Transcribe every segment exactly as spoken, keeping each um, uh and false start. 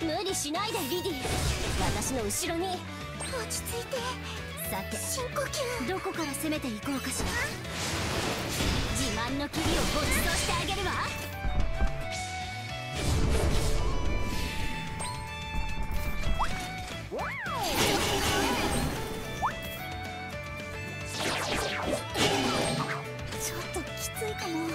無理しないでリディ。私の後ろに。 落ち着いて。 さて、 深呼吸。 どこから攻めていこうかしら。自慢の霧をご馳走してあげるわ。 ちょっときついかも。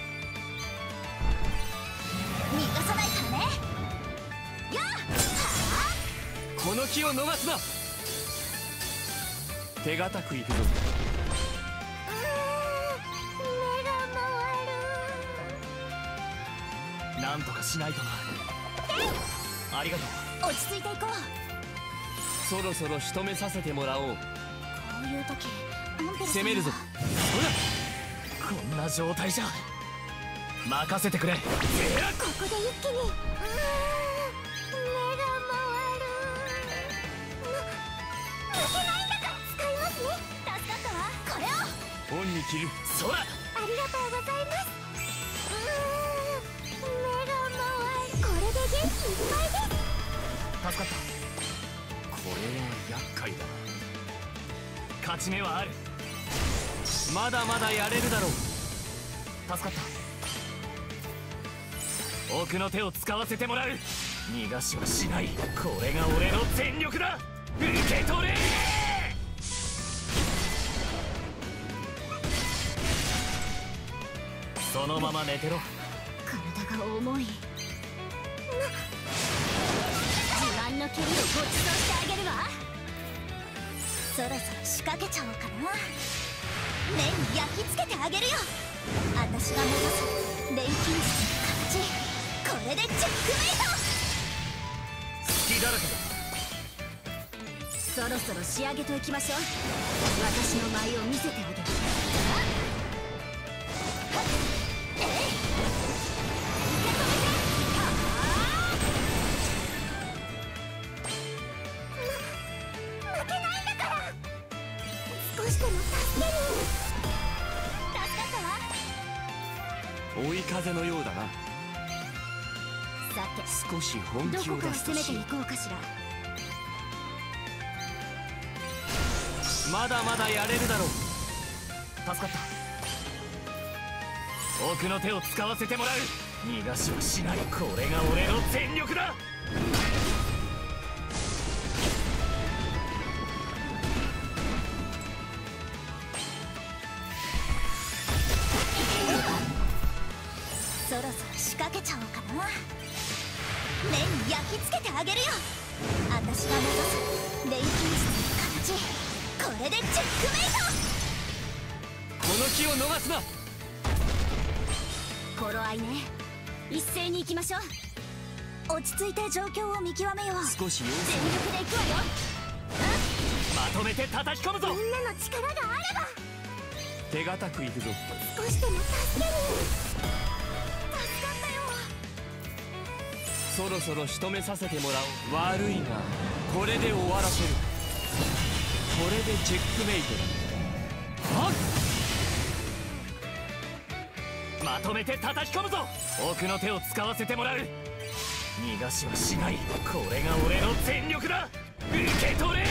逃がさないからね。やっ、 この気を逃すな。手堅くいくぞ。 目が回る。 なんとかしないとな。ありがとう。 落ち着いていこう。 そろそろ仕留めさせてもらおう。 こういう時アンペルさんは攻めるぞ。ほら、こんな状態じゃ任せてくれ。 ここで一気に。うーん、目が回る。ま負けないんだから使いますね。助かったわ。これを。 オンに切る。そら、 ありがとうございます。うーん、目が回る。これで元気いっぱいです。 助かった。これは厄介だな。勝ち目はある。まだまだやれるだろう。助かった。奥の手を使わせてもらう。逃がしはしない。これが俺の全力だ。受け取れ。そのまま寝てろ。 体が重い。自慢の蹴りをご馳走してあげるわ。 そろそろ仕掛けちゃおうかな。目に焼き付けてあげるよ。私が目指す錬金術の形、これでチェックメイト。 隙だらけだ。 そろそろ仕上げといきましょう。私の舞を見せてあげる。 負けないんだから。少しでも助ける。助かったわ。 追い風のようだな。 さて、 少し本気をどこから出すとしよ攻めていこうかしら。 う。まだまだやれるだろう。助かった。奥の手を使わせてもらう。逃がしはしない。これが俺の全力だ。 そろそろ仕掛けちゃおうかな。目に焼き付けてあげるよ。私が目指す錬金術の形、これでチェックメイト。 この気を逃すな。 頃合いね。一斉に行きましょう。 落ち着いて状況を見極めよう。 少し様子全力で行くわよ。 まとめて叩き込むぞ。 みんなの力があれば。 手堅くいくぞ。 少しでも助ける。助かったよ。 そろそろ仕留めさせてもらおう。悪いがこれで終わらせる。これでチェックメイトだ。はっ、まとめて叩き込むぞ。奥の手を使わせてもらう。逃がしはしない。これが俺の全力だ。受け取れ。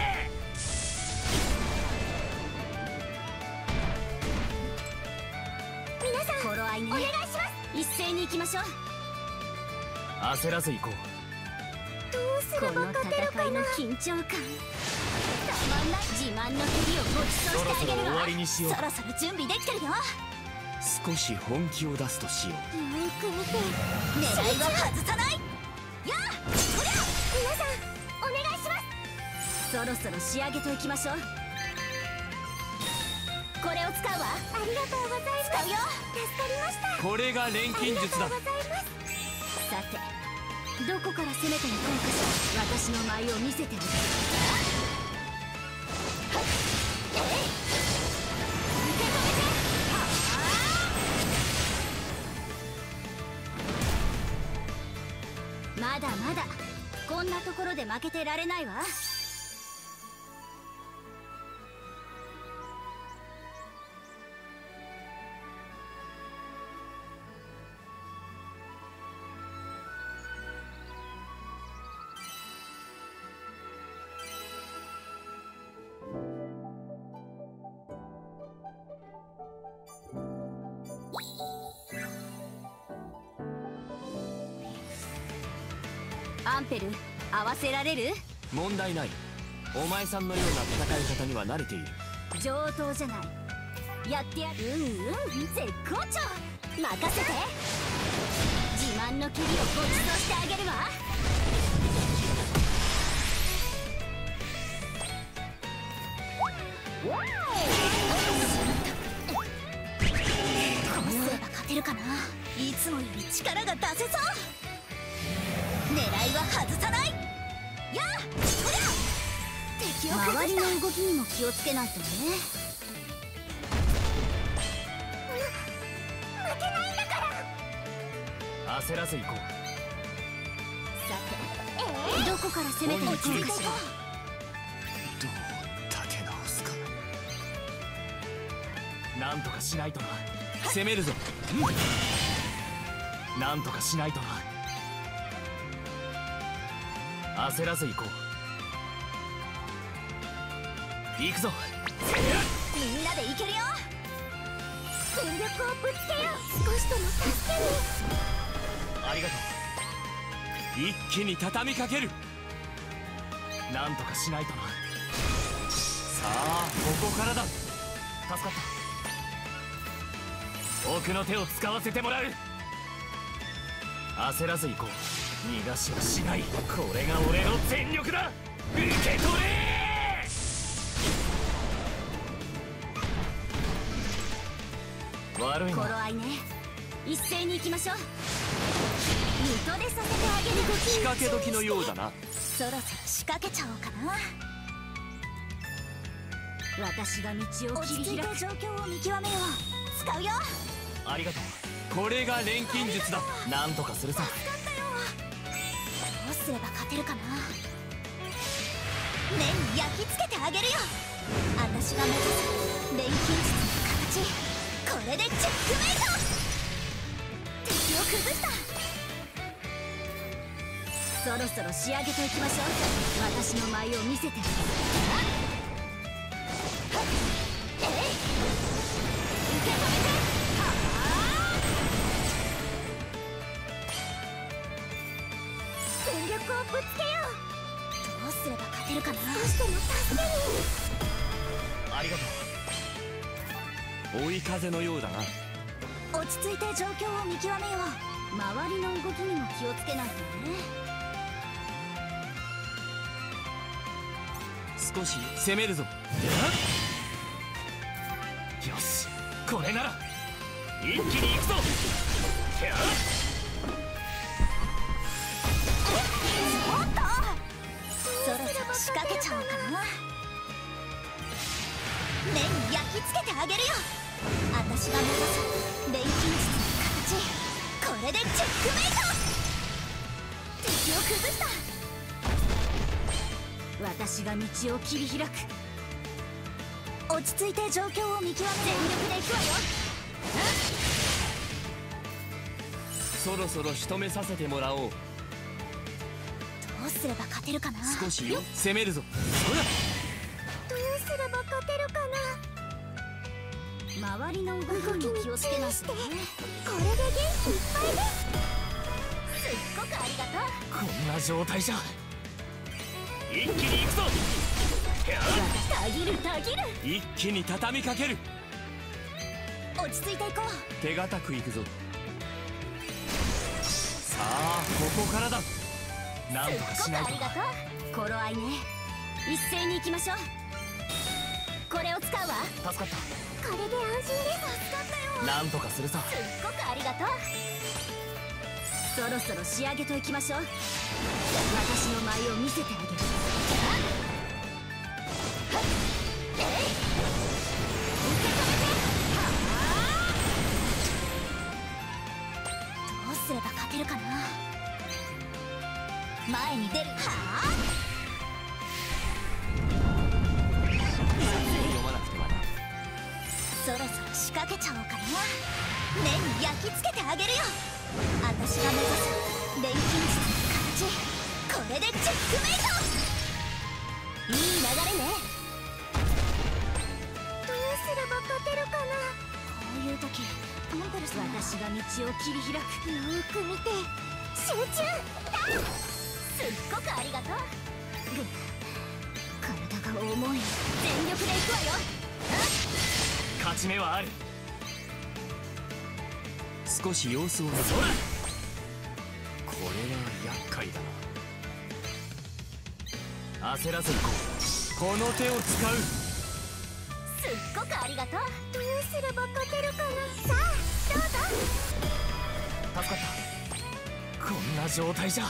皆さん頃合いね。 お願いします。 一斉に行きましょう。 焦らず行こう。 どうすればこの勝てるかな。 戦いの緊張感たまんない。自慢の蹴りをご馳走そろそろ終してあげるわ。 わりにしよう。 そろそろ準備できてるよ。 少し本気を出すとしよう。 よく見て。狙いは外さない。やあ、こりゃ。皆さんお願いします。 そろそろ仕上げといきましょう。これを使うわ。 ありがとうございます。使うよ。助かりました。 これが錬金術だ。 ありがとうございます。 さて、どこから攻めていこうかしら。私の舞を見せてあげる。まだまだこんなところで負けてられないわ。 アンペル合わせられる？ 問題ない。お前さんのような戦い方には慣れている。 上等じゃない。やってやる。うんうん絶好調。任せて。自慢の蹴りをご馳走してあげるわ。 こうすれば勝てるかな。いつもより力が出せそう。狙いは外さない。やあそりゃ敵を崩した。 周りの動きにも気をつけないとね。 負けないんだから。 焦らず行こう。 さて、どこから攻めていくのかしら。 どう立て直すか。なんとかしないとな。攻めるぞ。なんとかしないとな。焦らず行こう。行くぞ。 みんなでいけるよ。全力をぶつけよう。少しでも助けに。 ありがとう。一気に畳みかける。なんとかしないとな。さあここからだ。助かった。奥の手を使わせてもらう。焦らず行こう。逃がしはしない。これが俺の全力だ。受け取れ。悪いな。 頃合いね。一斉に行きましょう。見とれさせてあげる。 仕掛け時のようだな。 そろそろ仕掛けちゃおうかな。 私が道を落ち着いて切り開く。 状況を見極めよう。使うよ。 ありがとう。これが錬金術だ。なんとかするさ。 助かったよ。どうすれば勝てるかな。目に焼き付けてあげるよ。私が目指す錬金術の形。これでチェックメイト。敵を崩した。 そろそろ仕上げていきましょう。私の舞を見せて。 えい、受け止めて。はあ、全力をぶつけよう。どうすれば勝てるかな。少しでも助けに。 ありがとう。追い風のようだな。 落ち着いて状況を見極めよう。 周りの動きにも気をつけないとね。 少し攻めるぞ。よしこれなら一気に行くぞ。やっおっと、そろそろ仕掛けちゃおうかな。目に焼き付けてあげるよ。私が目指す錬金術の形。これでチェックメイト。敵を崩した。 私が道を切り開く。 落ち着いて状況を見極め。全力で行くわよ。 そろそろ仕留めさせてもらおう。 どうすれば勝てるかな。 少しよ攻めるぞ。そらどうすれば勝てるかな。 周りの動きにも気をつけないとね。 これで元気いっぱいです。すっごくありがとう。 こんな状態じゃ一気に行くぞ。やたぎるたぎる。 一気に畳みかける。 落ち着いていこう。 手堅く行くぞ。さあここからだ。なんとかしないと。 すっごくありがとう。 頃合いね。一斉に行きましょう。これを使うわ。 助かった。 これで安心です。助かったよ。 なんとかするさ。 すっごくありがとう。 そろそろ仕上げといきましょう。私の舞を見せてあげる。 えい、受け止めて。はあ、どうすれば勝てるかな。前に出る。はあ、 読まなくてはな。 そろそろ仕掛けちゃおうかな。目に焼き付けてあげるよ。私が目指す錬金術の形。これでチェックメイト。 いい流れね。 どうすれば勝てるかな。こういう時アンペルさんは私が道を切り開く。 よーく見て集中だ。そすっごくありがとう。ぐ体が重い。全力でいくわよ。 勝ち目はある。少し様子を見せろ。これは厄介だな。焦らずにこう。この手を使う。 すっごくありがとう。 どうすれば勝てるかな。さあどうぞ。 助かった。こんな状態じゃ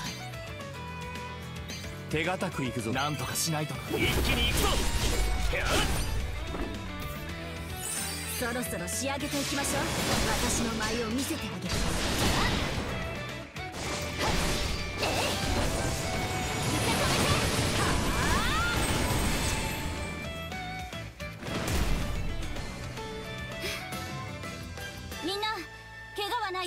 手堅くいくぞ。なんとかしないとな。一気にいくぞ。やっそろそろ仕上げていきましょう。私の舞を見せてあげる。みんな怪我はない？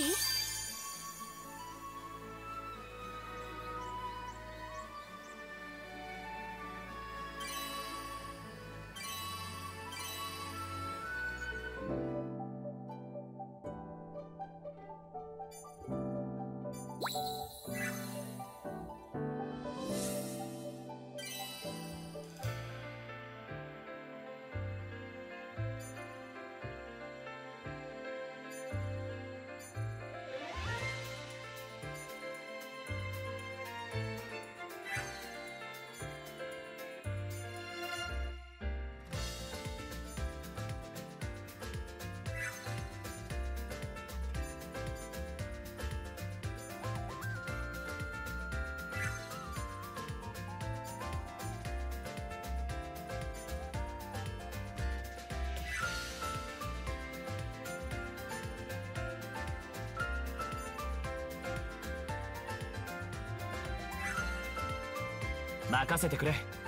任せてくれ。